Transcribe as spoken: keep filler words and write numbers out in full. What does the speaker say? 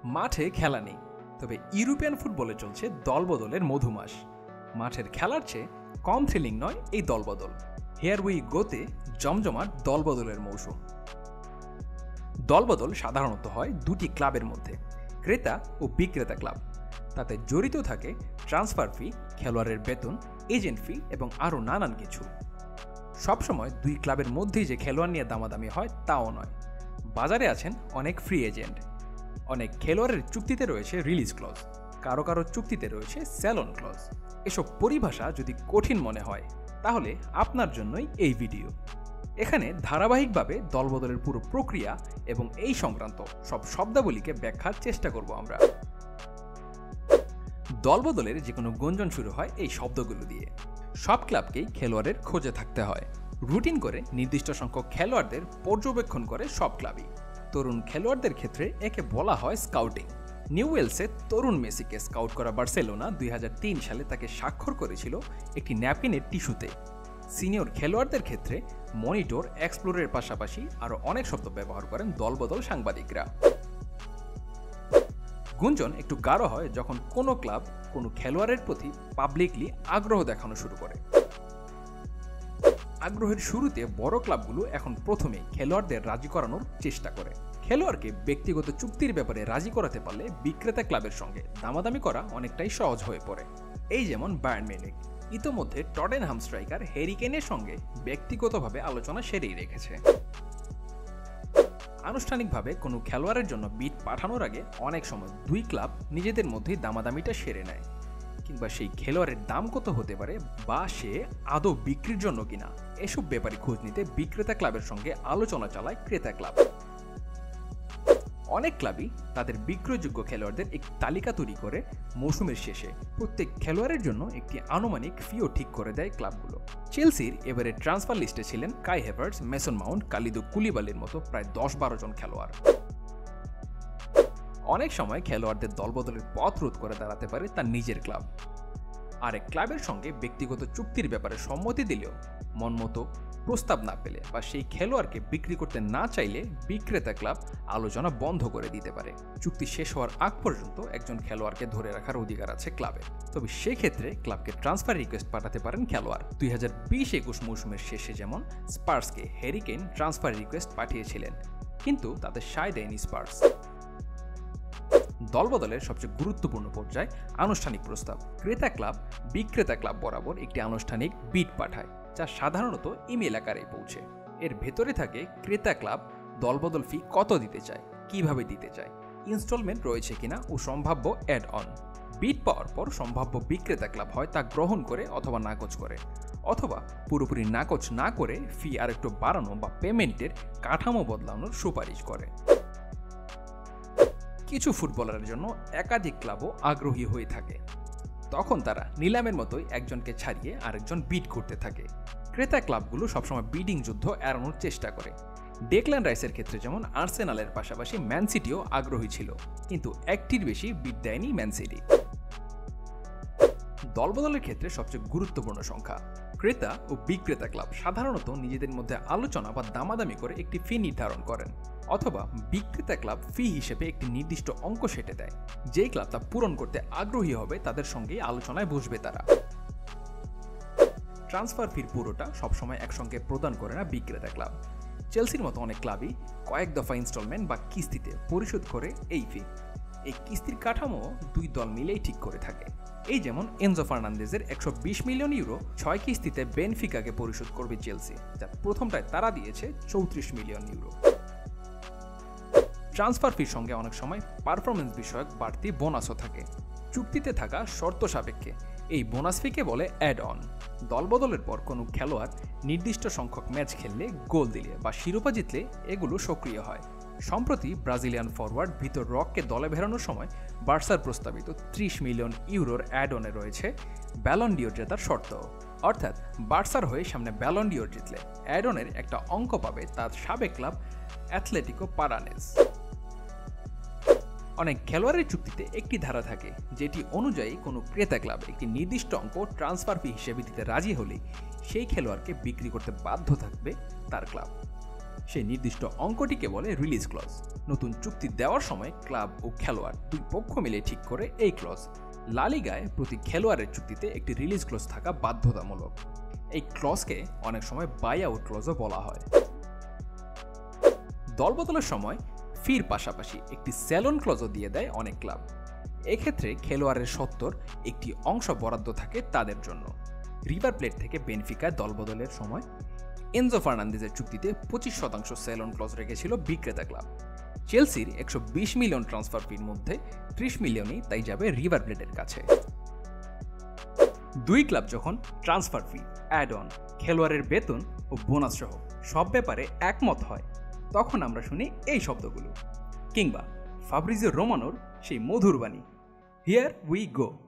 মাঠে খেলা নেই, তবে ইউরোপিয়ান ফুটবলে চলছে দলবদলের মধুমাস। মাঠের খেলার চেয়ে কম থ্রিলিং নয় এই দলবদল। হেয়ার উই গোতে জমজমাট দলবদলের মৌসুম। দলবদল সাধারণত হয় দুটি ক্লাবের মধ্যে, ক্রেতা ও বিক্রেতা ক্লাব। তাতে জড়িত থাকে ট্রান্সফার ফি, খেলোয়াড়ের বেতন, এজেন্ট ফি এবং আরও নানান কিছু। সবসময় দুই ক্লাবের মধ্যেই যে খেলোয়াড় নিয়ে দামাদামি হয় তাও নয়। বাজারে আছেন অনেক ফ্রি এজেন্ট, অনেক খেলোয়াড়ের চুক্তিতে রয়েছে রিলিজ ক্লজ, কারো কারো চুক্তিতে রয়েছে সেলন ক্লজ। এসব পরিভাষা যদি কঠিন মনে হয় তাহলে আপনার জন্যই এই ভিডিও। এখানে ধারাবাহিকভাবে দলবদলের পুরো প্রক্রিয়া এবং এই সংক্রান্ত সব শব্দাবলীকে ব্যাখ্যার চেষ্টা করব আমরা। দলবদলের যে কোনো গুঞ্জন শুরু হয় এই শব্দগুলো দিয়ে। সব ক্লাবকেই খেলোয়াড়ের খোঁজে থাকতে হয়। রুটিন করে নির্দিষ্ট সংখ্যক খেলোয়াড়দের পর্যবেক্ষণ করে সব ক্লাবই। তরুণ খেলোয়াড়দের ক্ষেত্রে একে বলা হয় স্কাউটিং। নিউ ওয়েলসে তরুণ মেসিকে স্কাউট করা বার্সেলোনা দুই হাজার তিন সালে তাকে স্বাক্ষর করেছিল একটি ন্যাপকিনের টিস্যুতে। সিনিয়র খেলোয়াড়দের ক্ষেত্রে মনিটর, এক্সপ্লোরের পাশাপাশি আরও অনেক শব্দ ব্যবহার করেন দলবদল সাংবাদিকরা। গুঞ্জন একটু গাঢ় হয় যখন কোনো ক্লাব কোনো খেলোয়াড়ের প্রতি পাবলিকলি আগ্রহ দেখানো শুরু করে। আগ্রহের শুরুতে বড় ক্লাবগুলো এখন প্রথমে খেলোয়াড়দের রাজি করানোর চেষ্টা করে। খেলোয়াড়কে ব্যক্তিগত চুক্তির ব্যাপারে রাজি করাতে পারলে বিক্রেতা ক্লাবের সঙ্গে দামাদামি করা অনেকটাই সহজ হয়ে পড়ে। এই যেমন বায়ার্ন মিউনিখ ইতোমধ্যে টটেনহাম স্ট্রাইকার হ্যারি কেনের সঙ্গে ব্যক্তিগতভাবে আলোচনা সেরেই রেখেছে। আনুষ্ঠানিকভাবে কোনো খেলোয়াড়ের জন্য বিড পাঠানোর আগে অনেক সময় দুই ক্লাব নিজেদের মধ্যেই দামাদামিটা সেরে নেয়, কিংবা সেই খেলোয়াড়ের দাম কত হতে পারে বা সে আদৌ বিক্রির জন্য কিনা এসব ব্যাপারে খোঁজ নিতে বিক্রেতা ক্লাবের সঙ্গে আলোচনা চালায় ক্রেতা ক্লাব। অনেক ক্লাবই তাদের বিক্রয়যোগ্য খেলোয়াড়দের একটি তালিকা তৈরি করে মৌসুমের শেষে প্রত্যেক খেলোয়াড়ের জন্য একটি আনুমানিক ফিও ঠিক করে দেয় ক্লাবগুলো। চেলসির এবারে ট্রান্সফার লিস্টে ছিলেন Kai Haverts, Mason Mount, Kalidou কুলিবালির মতো প্রায় দশ বারো জন খেলোয়াড়। অনেক সময় খেলোয়াড়দের দলবদলের পথ রোধ করে দাঁড়াতে পারে তার নিজের ক্লাব। আরেক ক্লাবের সঙ্গে ব্যক্তিগত চুক্তির ব্যাপারে সম্মতি দিলেও মনমতো প্রস্তাব না পেলে বা সেই খেলোয়াড়কে বিক্রি করতে না চাইলে বিক্রেতা ক্লাব আলোচনা বন্ধ করে দিতে পারে। চুক্তি শেষ হওয়ার আগ পর্যন্ত একজন খেলোয়াড়কে ধরে রাখার অধিকার আছে ক্লাবের। তবে সেক্ষেত্রে ক্লাবকে ট্রান্সফার রিকোয়েস্ট পাঠাতে পারেন খেলোয়াড়। দুই হাজার বিশ একুশ মৌসুমের শেষে যেমন স্পার্সকে হ্যারি কেন ট্রান্সফার রিকোয়েস্ট পাঠিয়েছিলেন, কিন্তু তাদের সায় দেয়নি স্পার্স। দলবদলের সবচেয়ে গুরুত্বপূর্ণ পর্যায় আনুষ্ঠানিক প্রস্তাব। ক্রেতা ক্লাব বিক্রেতা ক্লাব বরাবর একটি আনুষ্ঠানিক বিড পাঠায়, যা সাধারণত ইমেল আকারে পৌঁছে। এর ভেতরে থাকে ক্রেতা ক্লাব দলবদল ফি কত দিতে চায়, কিভাবে দিতে চায়, ইনস্টলমেন্ট রয়েছে কিনা ও সম্ভাব্য অ্যাড অন। বিড পাওয়ার পর সম্ভাব্য বিক্রেতা ক্লাব হয় তা গ্রহণ করে অথবা নাকচ করে, অথবা পুরোপুরি নাকচ না করে ফি আর একটু বাড়ানো বা পেমেন্টের কাঠামো বদলানোর সুপারিশ করে। কিছু ফুটবলারের জন্য একাধিক ক্লাবও আগ্রহী হয়ে থাকে, তখন তারা নিলামের মতোই একজনকে ছাড়িয়ে আরেকজন বিড করতে থাকে। ক্রেতা ক্লাবগুলো সবসময় বিডিং যুদ্ধ এড়ানোর চেষ্টা করে। ডেকল্যান রাইসের ক্ষেত্রে যেমন আর্সেনালের পাশাপাশি ম্যান সিটিও আগ্রহী ছিল, কিন্তু একটির বেশি বিড দেয়নি ম্যান সিটি। দলবদলের ক্ষেত্রে সবচেয়ে গুরুত্বপূর্ণ সংখ্যা। ক্রেতা ও বিক্রেতা ক্লাব সাধারণত নিজেদের মধ্যে আলোচনা বা দামাদামি করে একটি ফি নির্ধারণ করেন, অথবা বিক্রেতা ক্লাব ফি হিসেবে একটি নির্দিষ্ট অঙ্ক সেটে দেয়। যেই ক্লাব তা পূরণ করতে আগ্রহী হবে তাদের সঙ্গেই আলোচনায় বসবে তারা। ট্রান্সফার ফির পুরোটা সবসময় একসঙ্গে প্রদান করে না বিক্রেতা ক্লাব। চেলসির মতো অনেক ক্লাবই কয়েক দফা ইনস্টলমেন্ট বা কিস্তিতে পরিশোধ করে এই ফি। এই কিস্তির কাঠামো দুই দল মিলেই ঠিক করে থাকে। এই যেমন এনজো ফার্নান্দেজের একশো বিশ মিলিয়ন ইউরো ছয় কিস্তিতে বেনফিকাকে পরিশোধ করবে চেলসি, যার প্রথমটায় তারা দিয়েছে চৌত্রিশ মিলিয়ন ইউরো। ট্রান্সফার ফির সঙ্গে অনেক সময় পারফরমেন্স বিষয়ক বাড়তি বোনাসও থাকে, চুক্তিতে থাকা শর্ত সাপেক্ষে। এই বোনাস ফিকে বলে অ্যাড অন। দলবদলের পর কোনো খেলোয়াড় নির্দিষ্ট সংখ্যক ম্যাচ খেললে, গোল দিলে বা শিরোপা জিতলে এগুলো সক্রিয় হয়। সম্প্রতি ব্রাজিলিয়ান ফরওয়ার্ড ভিতর রককে দলে বেরানোর সময় বার্সার প্রস্তাবিত ত্রিশ মিলিয়ন ইউরোর অ্যাড অনে রয়েছে ব্যালন ডিওর জেতার শর্ত। অর্থাৎ বার্সার হয়ে সামনে ব্যালন ডিওর জিতলে অ্যাড অনের একটা অঙ্ক পাবে তার সাবেক ক্লাব অ্যাথলেটিকো পারানেস। অনেক খেলোয়াড়ের চুক্তিতে একটি ধারা থাকে যেটি অনুযায়ী কোনো ক্রেতা ক্লাব একটি নির্দিষ্ট অঙ্ক ট্রান্সফার ফি হিসেবে দিতে রাজি হলে সেই খেলোয়াড়কে বিক্রি করতে বাধ্য থাকবে তার ক্লাব। সেই নির্দিষ্ট অঙ্কটিকে বলে রিলিজ ক্লজ। নতুন চুক্তি দেওয়ার সময় ক্লাব ও খেলোয়াড় দুই পক্ষ মিলে ঠিক করে এই ক্লজ। লা লিগায় প্রতি খেলোয়াড়ের চুক্তিতে একটি রিলিজ ক্লজ থাকা বাধ্যতামূলক। এই ক্লজকে অনেক সময় বাই আউট ক্লজও বলা হয়। দলবদলের সময় ফির পাশাপাশি একটি স্যালন ক্লজও দিয়ে দেয় অনেক ক্লাব। এক্ষেত্রে খেলোয়াড়ের সত্তর একটি অংশ বরাদ্দ থাকে তাদের জন্য। রিভার প্লেট থেকে বেনফিকায় দলবদলের সময় এনজো ফার্নান্দেজের চুক্তিতে পঁচিশ শতাংশ স্যালন ক্লজ রেখেছিল বিক্রেতা ক্লাব। চেলসির একশো বিশ মিলিয়ন ট্রান্সফার ফির মধ্যে ত্রিশ মিলিয়নই তাই যাবে রিভার প্লেটের কাছে। দুই ক্লাব যখন ট্রান্সফার ফি, অ্যাড অন, খেলোয়াড়ের বেতন ও বোনাস সহ সব ব্যাপারে একমত হয়, তখন আমরা শুনি এই শব্দগুলো, কিংবা ফাব্রিজিও রোমানোর সেই মধুর বাণী, হিয়ার উই গো।